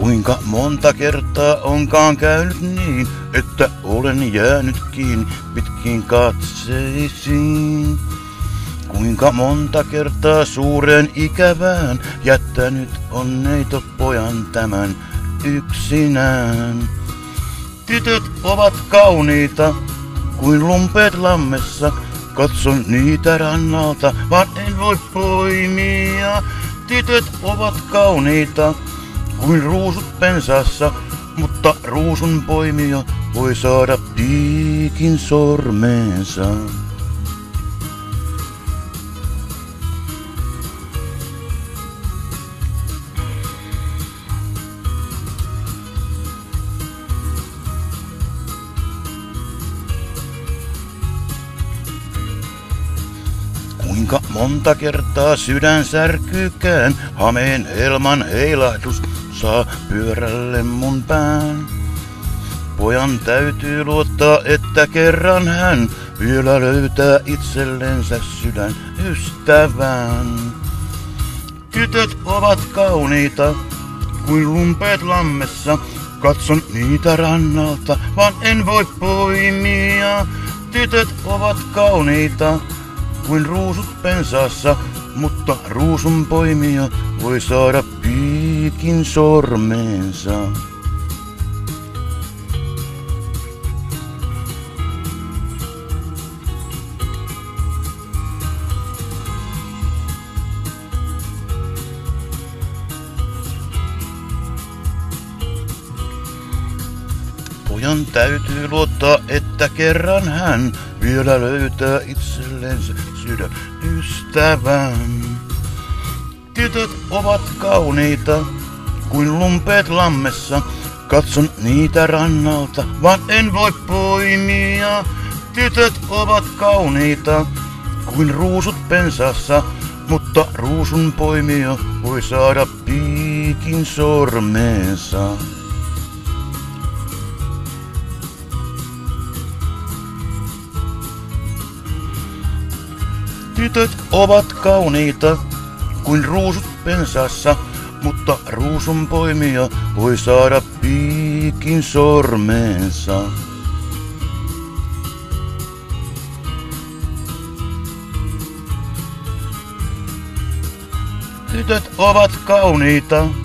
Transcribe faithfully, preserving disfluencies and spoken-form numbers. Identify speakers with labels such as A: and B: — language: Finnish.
A: Kuinka monta kertaa onkaan käynyt niin, että olen jäänyt kiinni pitkin katseisiin. Kuinka monta kertaa suuren ikävään jättänyt on neito pojan tämän yksinään. Tytöt ovat kauniita kuin lumpeet lammessa, katson niitä rannalta, vaan en voi poimia. Tytöt ovat kauniita kuin ruusut pensaassa, mutta ruusun poimija voi saada piikin sormeensa. Kuinka monta kertaa sydän särkyykään, hameen helman heilahdus saa pyörälle mun pään. Pojan täytyy luottaa, että kerran hän vielä löytää itsellensä sydän ystävän. Tytöt ovat kauniita kuin lumpeet lammessa, katson niitä rannalta, vaan en voi poimia. Tytöt ovat kauniita kuin ruusut pensaassa, mutta ruusun poimija voi saada piikin sormeensa. Pojan täytyy luottaa, että kerran hän vielä löytää itsellensä sydän ystävän. Tytöt ovat kauniita kuin lumpeet lammessa, katson niitä rannalta, vaan en voi poimia. Tytöt ovat kauniita kuin ruusut pensaassa, mutta ruusun poimija voi saada piikin sormeensa. Tytöt ovat kauniita kuin ruusut pensaassa, mutta ruusun poimija voi saada piikin sormeensa. Tytöt ovat kauniita